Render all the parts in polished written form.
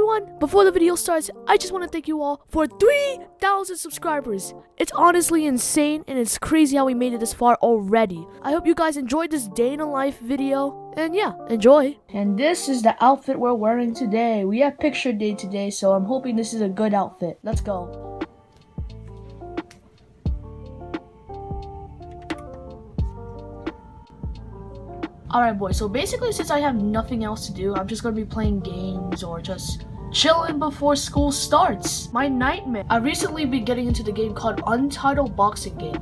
everyone, before the video starts, I just want to thank you all for 3,000 subscribers. It's honestly insane and it's crazy how we made it this far already. I hope you guys enjoyed this day in a life video, and yeah, enjoy. And this is the outfit we're wearing today. We have picture day today, so I'm hoping this is a good outfit. Let's go. Alright boys, so basically since I have nothing else to do, I'm just gonna be playing games or just chilling before school starts. My nightmare. I recently been getting into the game called Untitled Boxing Game.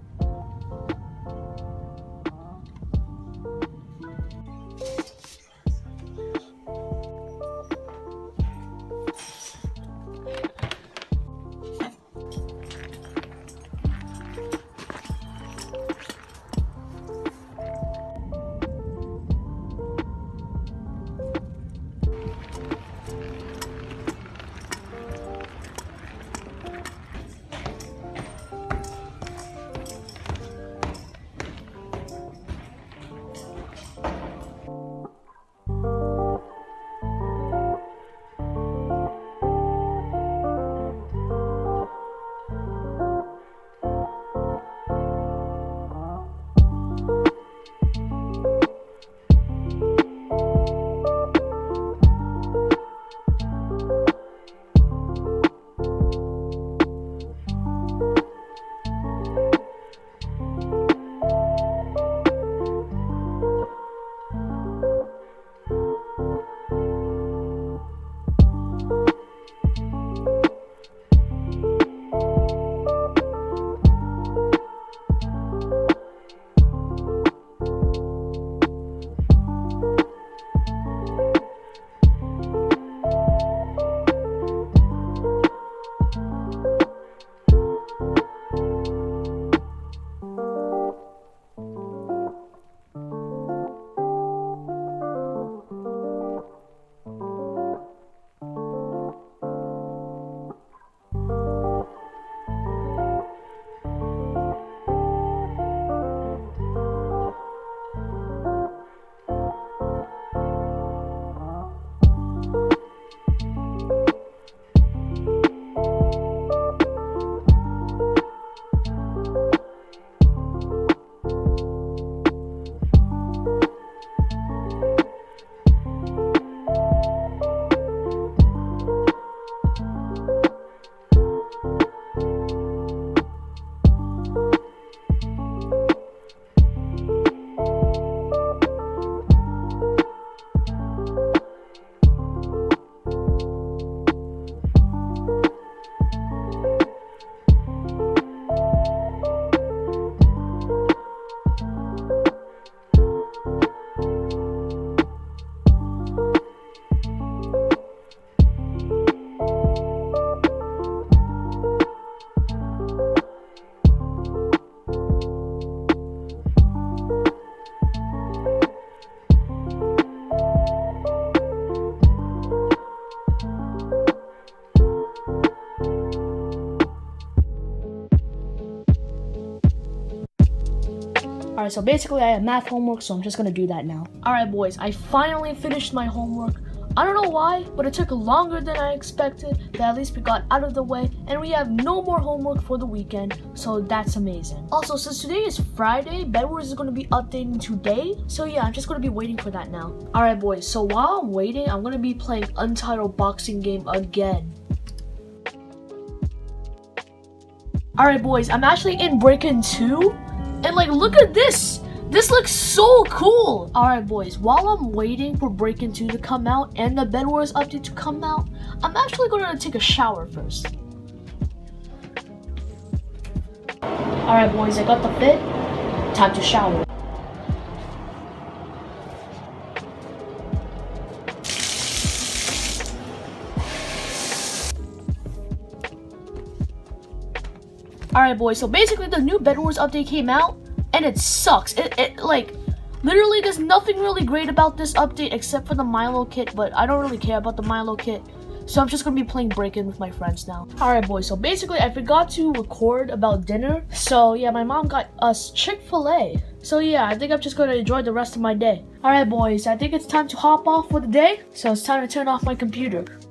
Alright, so basically I have math homework, so I'm just gonna do that now. Alright boys, I finally finished my homework. I don't know why, but it took longer than I expected, but at least we got out of the way, and we have no more homework for the weekend, so that's amazing. Also, since today is Friday, Bedwars is gonna be updating today, so yeah, I'm just gonna be waiting for that now. Alright boys, so while I'm waiting, I'm gonna be playing Untitled Boxing Game again. Alright boys, I'm actually in Break-In 2. And like, look at this! This looks so cool! Alright boys, while I'm waiting for Break-In 2 to come out and the Bedwars update to come out, I'm actually gonna take a shower first. Alright boys, I got the fit. Time to shower. Alright boys, so basically the new Bedwars update came out, and it sucks. It like, literally there's nothing really great about this update except for the Milo kit, but I don't really care about the Milo kit. So I'm just gonna be playing Break-In with my friends now. Alright boys, so basically I forgot to record about dinner. So yeah, my mom got us Chick-fil-A. So yeah, I think I'm just gonna enjoy the rest of my day. Alright boys, I think it's time to hop off for the day. So it's time to turn off my computer.